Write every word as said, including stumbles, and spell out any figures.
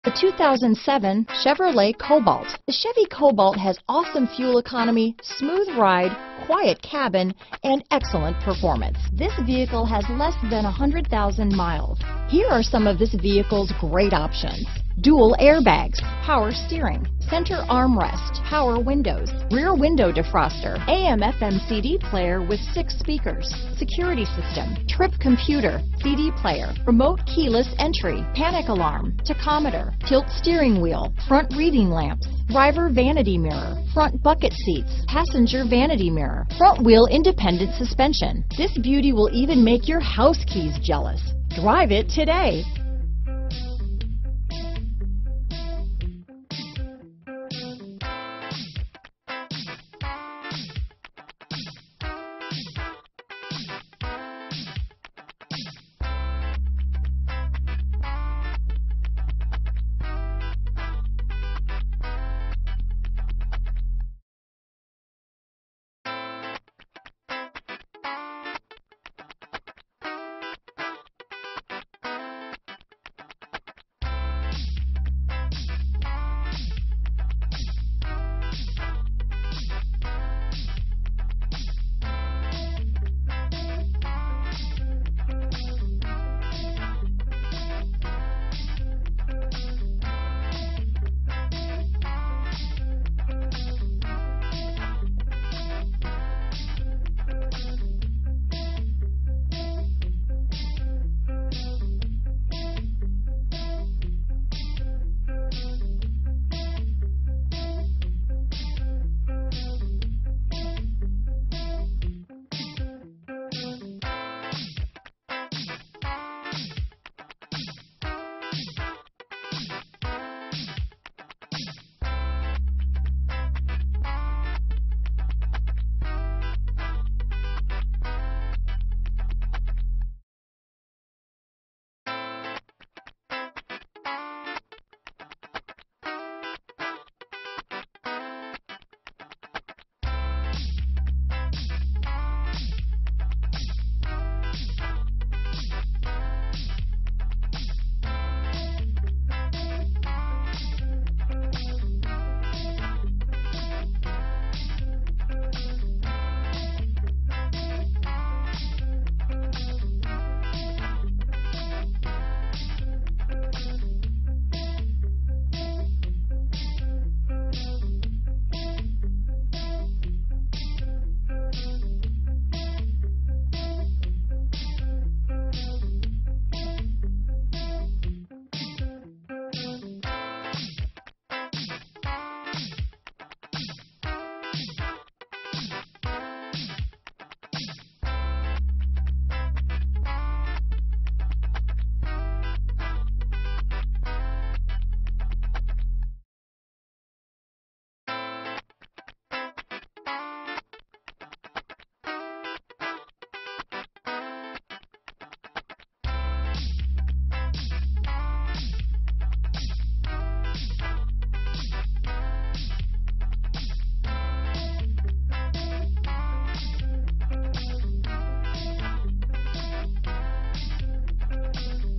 The two thousand seven Chevrolet Cobalt. The Chevy Cobalt has awesome fuel economy, smooth ride, quiet cabin, and excellent performance. This vehicle has less than one hundred thousand miles. Here are some of this vehicle's great options: dual airbags, power steering, center armrest, power windows, rear window defroster, A M F M C D player with six speakers, security system, trip computer, C D player, remote keyless entry, panic alarm, tachometer, tilt steering wheel, front reading lamps, driver vanity mirror, front bucket seats, passenger vanity mirror, front wheel independent suspension. This beauty will even make your house keys jealous. Drive it today.